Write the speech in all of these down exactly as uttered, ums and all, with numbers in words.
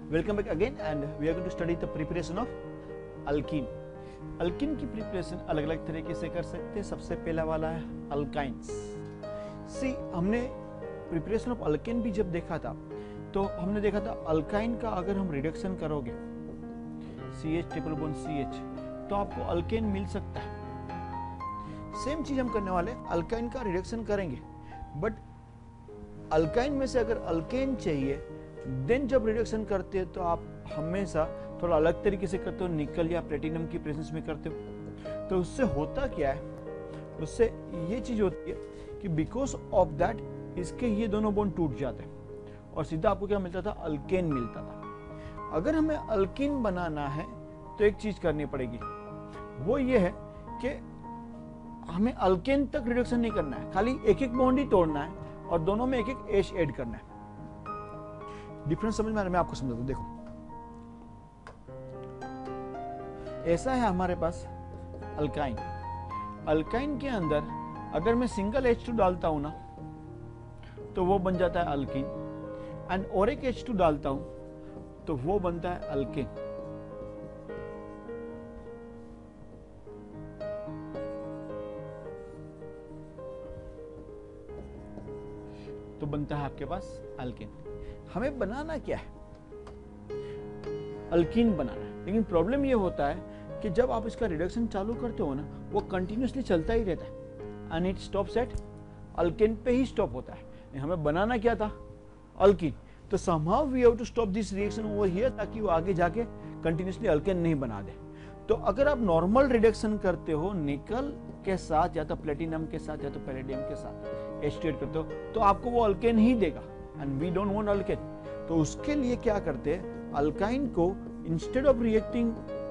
Welcome back again, and we are going to study the preparation of alkene. Alkene की preparation अलग अलग तरीके से कर सकते हैं. सबसे पहला वाला है अल्काइंस. सी हमने प्रिपरेशन ऑफ अल्केन भी जब देखा था तो हमने देखा था अल्काइन का अगर हम रिडक्शन करोगे C H triple bond C H तो आपको अल्केन मिल सकता है. सेम चीज हम करने वाले, अल्काइन का रिडक्शन करेंगे, बट अल्काइन में से अगर अल्केन चाहिए देन जब रिडक्शन करते हैं तो आप हमेशा थोड़ा अलग तरीके से करते हो, निकल या प्लेटिनम की प्रेजेंस में करते हो. तो उससे होता क्या है, उससे ये चीज होती है कि बिकॉज ऑफ दैट इसके ये दोनों बॉन्ड टूट जाते हैं और सीधा आपको क्या मिलता था, अल्केन मिलता था. अगर हमें अल्कीन बनाना है तो एक चीज करनी पड़ेगी, वो ये है कि हमें अल्केन तक रिडक्शन नहीं करना है, खाली एक एक बॉन्ड ही तोड़ना है और दोनों में एक एक एच ऐड करना है. डिफरेंस समझ में आ रहा है? मैं आपको समझाता हूं. देखो ऐसा है हमारे पास अल्काइन. अल्काइन के अंदर अगर मैं सिंगल एच टू डालता हूं ना तो वो बन जाता है अल्कीन, एंड और एक एच टू डालता हूं तो वो बनता है अल्केन. तो बनता है आपके पास अल्केन. हमें बनाना क्या है, अल्कीन बनाना है. लेकिन प्रॉब्लम ये होता है कि जब आप इसका रिडक्शन चालू करते हो ना वो कंटिन्यूसली चलता ही रहता है and it stops at alkane पे ही स्टॉप होता है. हमें बनाना क्या था, अल्कीन. तो somehow we have to stop this reaction over here ताकि वो आगे जाके कंटिन्यूसली अल्केन नहीं बना दे. तो अगर आप नॉर्मल रिडक्शन करते हो निकल के साथ या तो प्लेटिनम के साथ या तो पैलेडियम के साथ एस्टेट करते हो तो आपको वो अल्केन ही देगा, and we don't want alkane. तो उसके लिए क्या करते हैं, अल्काइन को instead of reacting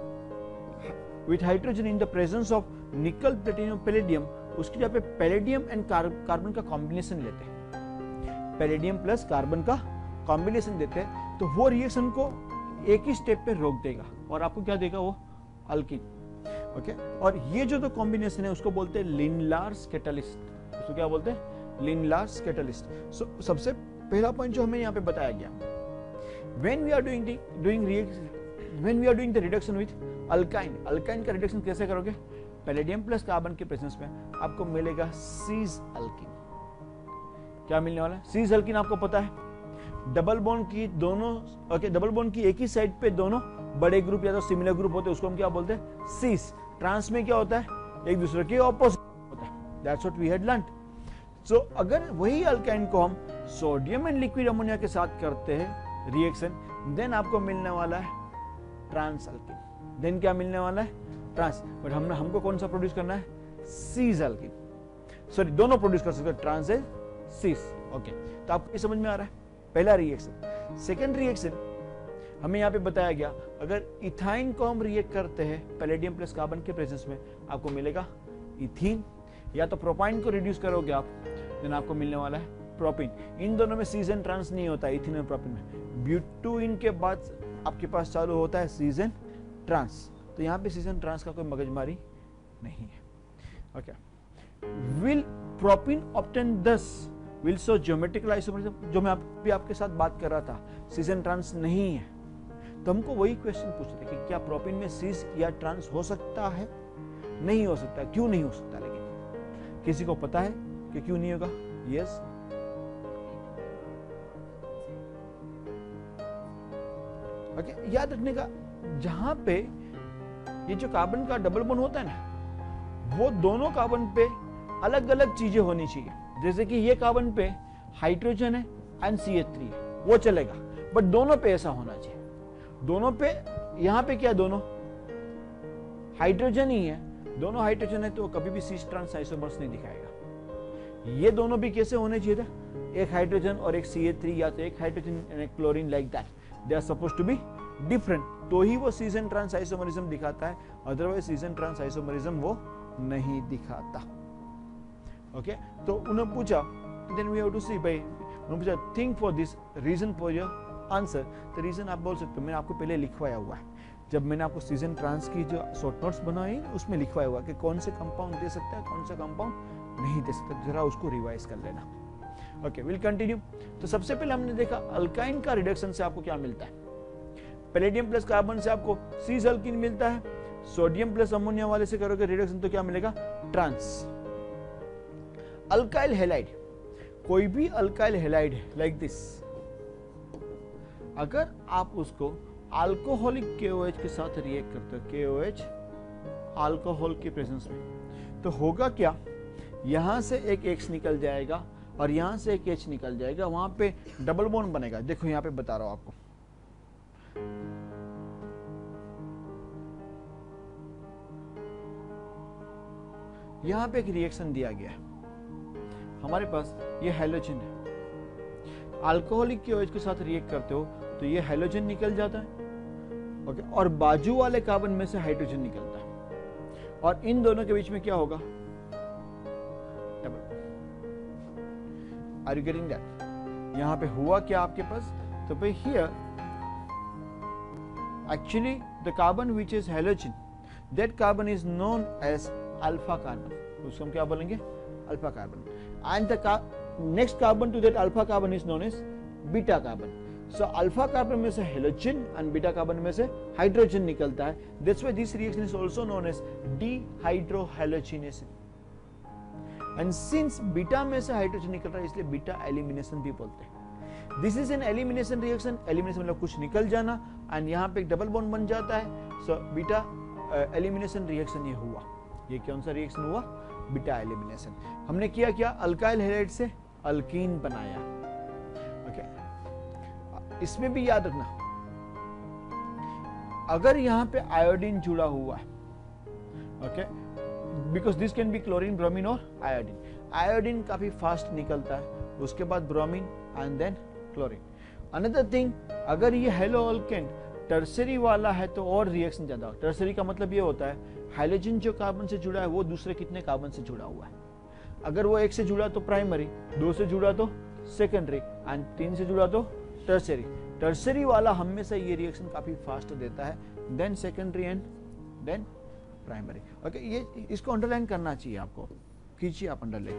with hydrogen in the presence of nickel platinum palladium, उसकी जगह पे पैलेडियम एंड कार्बन का कॉम्बिनेशन लेते हैं. पैलेडियम प्लस कार्बन का कॉम्बिनेशन देते हैं तो वो रिएक्शन को एक ही स्टेप पे रोक देगा और आपको क्या देगा, वो अल्कीन. Okay okay? और ये जो तो कॉम्बिनेशन है उसको बोलते हैं लिनलार्स कैटलिस्ट. उसको क्या बोलते हैं, लिनलार्स कैटलिस्ट. सो सबसे पहला पॉइंट जो हमें यहाँ पे बताया गया, when we are doing the doing reaction when we are doing the reduction with alkyne, alkyne का रिडक्शन कैसे करोगे, पैलेडियम प्लस कार्बन के प्रेजेंस में आपको मिलेगा सीज अल्कीन. क्या मिलने वाला है, सीज अल्कीन. आपको पता है डबल बॉन्ड की दोनों ओके डबल बॉन्ड की एक ही साइड पे दोनों बड़े ग्रुप या तो सिमिलर ग्रुप होते हैं, उसको हम क्या बोलते हैं, सीस. ट्रांस में क्या होता है, एक दूसरे के ऑपोजिट होता है. That's what we had learned. So अगर वही अल्काइन को हम सोडियम एंड लिक्विड अमोनिया के साथ करते हैं रिएक्शन, देन आपको मिलने वाला है ट्रांस अल्कीन. देन क्या मिलने वाला है, ट्रांस. बट हमने हमको कौन सा प्रोड्यूस करना है, सीज अल्कीन. सॉरी दोनों प्रोड्यूस कर सकते हैं, ट्रांस एंड सीस. ओके, तो आपको ये समझ में आ रहा है पहला रिएक्शन. सेकेंड रिएक्शन हमें यहाँ पे बताया गया, अगर इथाइन को हम रिएक्ट करते हैं पैलेडियम प्लस कार्बन के प्रेजेंस में आपको मिलेगा इथीन, या तो प्रोपाइन को रिड्यूस करोगे आप देन आपको मिलने वाला है प्रोपिन. इन दोनों में सीजन ट्रांस नहीं होता है, इथीन और प्रोपिन में. ब्यूटुइन के बाद आपके पास चालू होता है सीजन ट्रांस. तो यहाँ पे सीजन ट्रांस का कोई मगजमारी नहीं है. Okay, will propyne obtain does will show geometrical isomerism, जो मैं आप, भी आपके साथ बात कर रहा था, सीजन ट्रांस नहीं है. तो हमको वही क्वेश्चन पूछते थे कि क्या प्रोपिन में सीज या ट्रांस हो सकता है, नहीं हो सकता. क्यों नहीं हो सकता, लेकिन किसी को पता है कि क्यों नहीं होगा? यस, ओके okay, याद रखने का, जहां पे ये जो कार्बन का डबल बॉन्ड होता है ना, वो दोनों कार्बन पे अलग अलग चीजें होनी चाहिए. जैसे कि ये कार्बन पे हाइड्रोजन है एंड सी एच थ्री है, वो चलेगा, बट दोनों पे ऐसा होना चाहिए. दोनों पे, यहां पे क्या दोनों हाइड्रोजन ही है, दोनों हाइड्रोजन है तो कभी भी सीस ट्रांस आइसोमर्स नहीं दिखाएगा. ये दोनों भी कैसे होने चाहिए था, एक हाइड्रोजन और एक सी एच थ्री, या तो एक हाइड्रोजन एंड एक chlorine, like that. They are supposed to be different, तो ही वो सीजन ट्रांस आइसोमरिज्म दिखाता है, अदरवाइज सीजन ट्रांस आइसोमरिज्म वो नहीं दिखाता. Okay okay? तो उन्होंने पूछा, then we have to see, भाई उन्होंने पूछा think for this reason for your answer. तो रीजन आप बोल सकते हो, मैंने आपको पहले लिखवाया हुआ है. जब मैंने आपको सीजन ट्रांस की जो शॉर्ट नोट्स बनाई उसमें लिखवाया हुआ कि कौन से कंपाउंड दे सकता है, कौन सा कंपाउंड नहीं दे सकता. जरा उसको रिवाइज कर लेना. Okay, will continue. तो सबसे पहले हमने देखा अल्काइन का रिडक्शन से आपको क्या मिलता है, पैलेडियम प्लस कार्बन से आपको सीस अल्कीन मिलता है, सोडियम प्लस अमोनिया वाले से करोगे रिडक्शन तो क्या मिलेगा, ट्रांस। अल्काइल हैलाइड, कोई भी अल्काइल हैलाइड है लाइक दिस, अगर आप उसको अल्कोहलिक के ओ एच के साथ रिएक्ट करते हो, के ओ एच अल्कोहल के प्रेजेंस में, तो होगा क्या, यहां से एक X निकल जाएगा और यहां से एक H निकल जाएगा, वहां पे डबल बॉन्ड बनेगा। देखो यहां पे बता रहा हूं आपको, यहां पे एक रिएक्शन दिया गया है, हमारे पास ये हैलोजन है, अल्कोहलिक के ओ एच के साथ रिएक्ट करते हो तो ये हैलोजन निकल जाता है, ओके, और बाजू वाले कार्बन में से हाइड्रोजन निकलता है, और इन दोनों के बीच में क्या होगा, double. Are you getting that? यहां पे हुआ क्या आपके पास, तो भाई here actually the carbon which is halogen, that carbon is known as alpha carbon, उसको हम क्या बोलेंगे, alpha carbon, and the next carbon to that alpha carbon is known as beta carbon. So alpha carbon में से halogen and beta carbon में से hydrogen निकलता है, that's why this reaction is also known as dehydrohalogenation. And since beta में से hydrogen निकल रहा है इसलिए बीटा एलिमिनेशन भी बोलते हैं। This is an elimination reaction, elimination मतलब कुछ निकल जाना, एंड यहाँ पे एक डबल बॉन्ड बन जाता है, सो बीटा एलिमिनेशन रिएक्शन ये हुआ। ये कौन सा रिएक्शन हुआ, बीटा एलिमिनेशन। हमने किया क्या, अल्काइल हैलाइड से अल्कीन बनाया, ओके। इसमें भी याद रखना, अगर यहां पे आयोडीन जुड़ा हुआ है, okay, because this can be chlorine, bromine और आयोडीन। आयोडीन काफी फास्ट निकलता है, उसके बाद bromine and then chlorine. Another thing, अगर ये हेलो अल्केन टर्सरी वाला है तो और रिएक्शन ज्यादा। टर्सरी का मतलब ये होता है हाइड्रोजन जो कार्बन से जुड़ा है वो दूसरे कितने कार्बन से जुड़ा हुआ है। अगर वो एक से जुड़ा तो प्राइमरी, दो से जुड़ा तो सेकेंडरी, एंड तीन से जुड़ा तो टर्सरी। टर्सरी वाला हमेशा ये रिएक्शन काफी फास्ट देता है, then secondary and then primary, okay. ये इसको अंडरलाइन करना चाहिए आपको, कीजिए आप अंडरलाइन।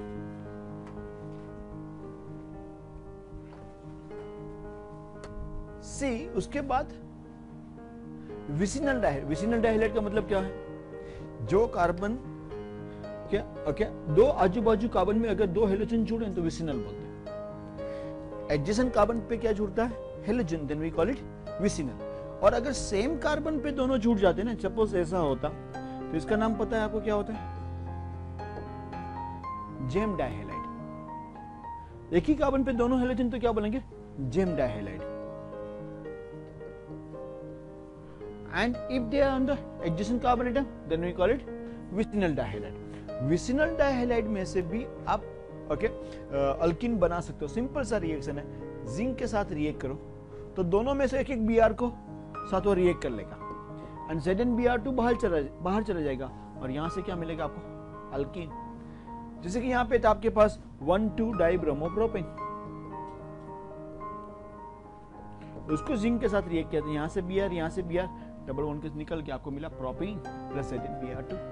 सी, उसके बाद विसिनल डाइहाइड। विसिनल डाइहाइड का मतलब क्या है, जो कार्बन क्या ओके दो आजू बाजू कार्बन में अगर दो हेलोजन जुड़े तो विसिनल बोलते हैं। एडजेसेंट कार्बन पे क्या जुड़ता है, halogen, then we call it vicinal. और अगर सेम कार्बन पे दोनों जुड़ जाते हैं ना, सपोज ऐसा होता तो इसका नाम पता है आपको क्या होता है, जेम डाइहाइड। एक ही कार्बन पे दोनों हेलोजन तो क्या बोलेंगे, जेम डाइहाइड। And if they are on the adjacent carbon atom, then we call it vicinal dihalide. Vicinal dihalide में से भी आप ओके अल्कीन बना सकते हो। सिंपल सा रिएक्शन है, जिंक के साथ रिएक्ट करो तो दोनों में से एक एक बी आर को साथ वो रिएक्ट कर लेगा, and Z N B R two बाहर चला बाहर चला जाएगा, और यहां से क्या मिलेगा आपको, अल्कीन। जैसे कि यहाँ पे था आपके पास वन टू डाई ब्रोमोप्रोपेन, उसको जिंक के साथ रिएक्ट किया था, यहां से बी आर यहां से बी आर डबल बॉन्ड के निकल के आपको मिला propene plus N B R two.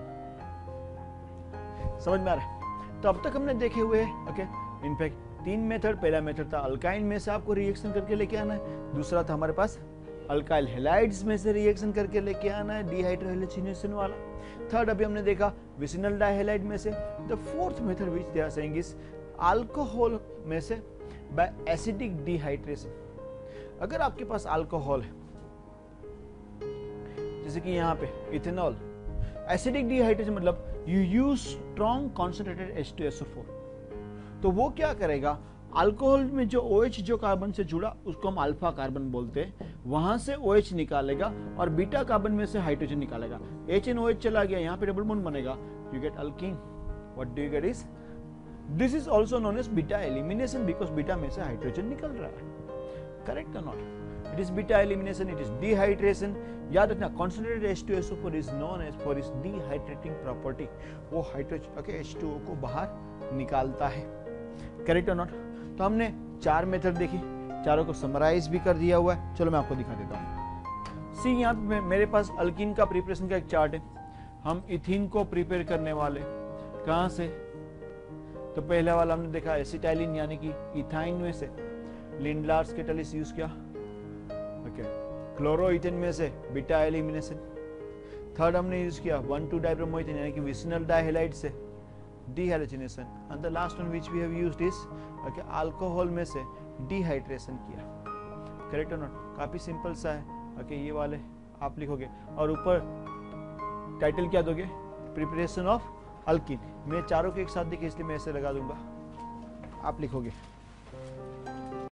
समझ में आ रहा है? तो अब तक हमने देखे हुए ओके इनफैक्ट तीन मेथड। पहला मेथड था अल्काइन में से आपको रिएक्शन करके लेके आना है, दूसरा था हमारे पास अल्काइल हैलाइड्स में से रिएक्शन करके लेके आना है, डिहाइड्रोहैलोजिनेशन वाला। थर्ड अभी हमने देखा विसिनल डाइहाइलाइड में से। The fourth method which they are saying is alcohol में से बाय एसिडिक डिहाइड्रेशन। अगर आपके पास अल्कोहल है जैसे कि यहाँ पे इथेनॉल, एसिडिक डिहाइड्रेशन मतलब you use strong concentrated H two S O four, तो वो क्या करेगा, अल्कोहल में जो OH जो कार्बन से जुड़ा उसको हम अल्फा कार्बन बोलते हैं, वहां से OH निकालेगा और बीटा कार्बन में से हाइड्रोजन निकालेगा। H and OH चला गया, यहाँ पे डबल बॉन्ड बनेगा, you get alkene. What do you get is this is also known as beta elimination because beta में से हाइड्रोजन निकल रहा है। करेक्ट और not? It is beta elimination, it is dehydration. याद रखना concentrated H two S O four is known as for its dehydrating property. वो hydrogen okay H two O को बाहर निकालता है। करेक्ट और नॉट? तो हमने चार मेथड देखी, चारों को समराइज भी कर दिया हुआ है। चलो मैं आपको दिखा देता हूँ। सी यहाँ पे मेरे पास अल्कीन का प्रिपरेशन का एक चार्ट है। हम इथीन को प्रिपेयर करने वाले कहाँ से, तो पहला वाला हमने देखा एसिटाइलिन यानी कि इथाइन में से। लिंडलार्स कैटालिस्ट यूज किया ओके क्लोरोइथेन में से बीटा एलिमिनेशन। थर्ड हमने यूज किया वन टू डाइब्रोमोइथेन यानी कि विसिनल डाइहैलाइड से dehalogenation. And the last one which we have used is okay alcohol में से डिहाइड्रेशन किया। करेक्ट और नॉट? काफी सिंपल सा है। ओके okay, ये वाले आप लिखोगे और ऊपर टाइटल क्या दोगे? Preparation of alkyne. मैं चारों के एक साथ देखिए इसलिए मैं ऐसे लगा दूंगा, आप लिखोगे।